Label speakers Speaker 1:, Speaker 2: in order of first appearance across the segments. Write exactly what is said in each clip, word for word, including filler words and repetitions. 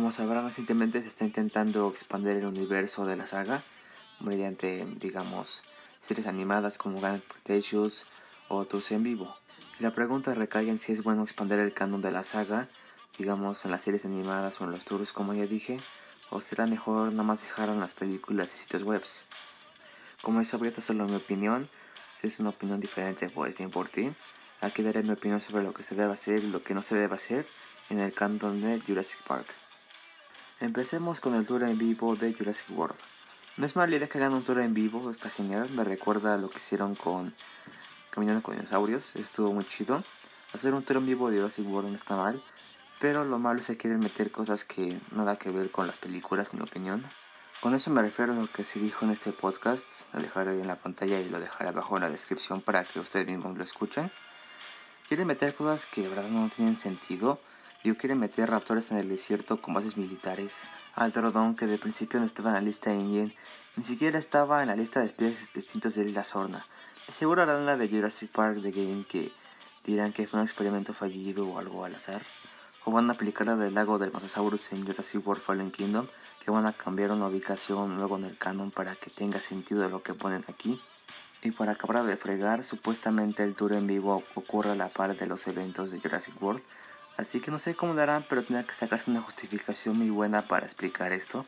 Speaker 1: Como sabrán, recientemente se está intentando expandir el universo de la saga mediante, digamos, series animadas como Grand Cretaceous o tours en vivo. Y la pregunta recae en si es bueno expandir el canon de la saga, digamos, en las series animadas o en los tours, como ya dije, o será mejor nada más dejar en las películas y sitios web. Como es abierto solo mi opinión, si es una opinión diferente, pues bien por ti. Aquí daré mi opinión sobre lo que se debe hacer y lo que no se debe hacer en el canon de Jurassic Park. Empecemos con el tour en vivo de Jurassic World. No es mala idea que hagan un tour en vivo, está genial, me recuerda a lo que hicieron con Caminando con Dinosaurios, estuvo muy chido. Hacer un tour en vivo de Jurassic World no está mal, pero lo malo es que quieren meter cosas que nada que ver con las películas, en mi opinión. Con eso me refiero a lo que se dijo en este podcast, lo dejaré en la pantalla y lo dejaré abajo en la descripción para que ustedes mismos lo escuchen. Quieren meter cosas que de verdad no tienen sentido. Digo, quieren meter raptores en el desierto con bases militares. Altrodon, que de principio no estaba en la lista de InGen, ni siquiera estaba en la lista de especies distintas de Isla Sorna. De seguro harán la de Jurassic Park The Game, que dirán que fue un experimento fallido o algo al azar. O van a aplicar la del lago del Mosasaurus en Jurassic World Fallen Kingdom, que van a cambiar una ubicación luego en el canon para que tenga sentido lo que ponen aquí. Y para acabar de fregar, supuestamente el tour en vivo ocurre a la par de los eventos de Jurassic World. Así que no sé cómo lo harán, pero tendrá que sacarse una justificación muy buena para explicar esto.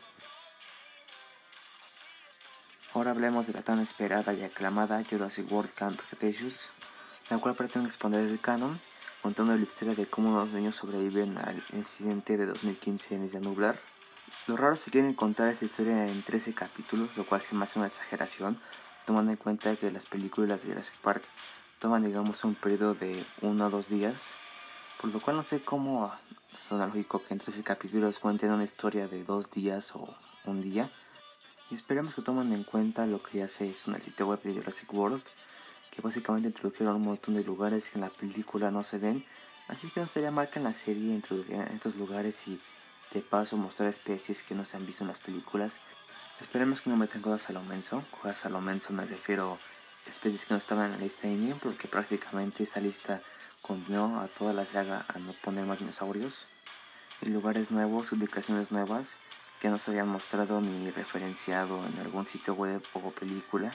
Speaker 1: Ahora hablemos de la tan esperada y aclamada Jurassic World Camp Cretaceous, la cual pretende exponer el canon, contando la historia de cómo unos niños sobreviven al incidente de dos mil quince en Isla Nublar. Lo raro es que quieren contar esta historia en trece capítulos, lo cual se me hace una exageración, tomando en cuenta que las películas de Jurassic Park toman, digamos, un periodo de uno o dos días, por lo cual no sé cómo suena lógico que en trece capítulos cuenten una historia de dos días o un día. Y esperemos que tomen en cuenta lo que ya se hizo en el sitio web de Jurassic World, que básicamente introdujeron un montón de lugares que en la película no se ven, así que no sería mal que en la serie introdujeran estos lugares y de paso mostrar especies que no se han visto en las películas. Esperemos que no metan cosas a lo menso. Cosas a lo menso me refiero a especies que no estaban en la lista de InGen, porque prácticamente esa lista condenó a toda la saga a no poner más dinosaurios. Y lugares nuevos, ubicaciones nuevas que no se habían mostrado ni referenciado en algún sitio web o película.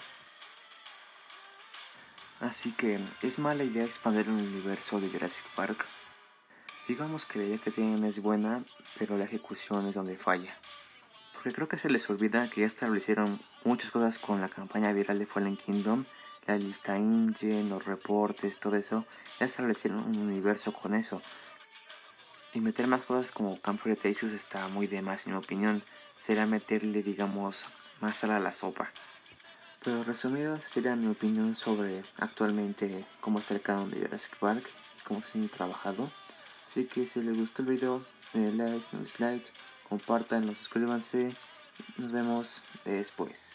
Speaker 1: Así que es mala idea expandir el universo de Jurassic Park. Digamos que la idea que tienen es buena, pero la ejecución es donde falla. Porque creo que se les olvida que ya establecieron muchas cosas con la campaña viral de Fallen Kingdom, la lista InGen, los reportes, todo eso. Ya establecieron un universo con eso. Y meter más cosas como Camp Cretaceous está muy de más, en mi opinión. Será meterle, digamos, más sal a la sopa. Pero resumido, esa sería mi opinión sobre actualmente cómo está el canon de Jurassic Park y cómo se ha trabajado. Así que si les gustó el video, denle like, no dislike, compartan, suscríbanse. Nos vemos después.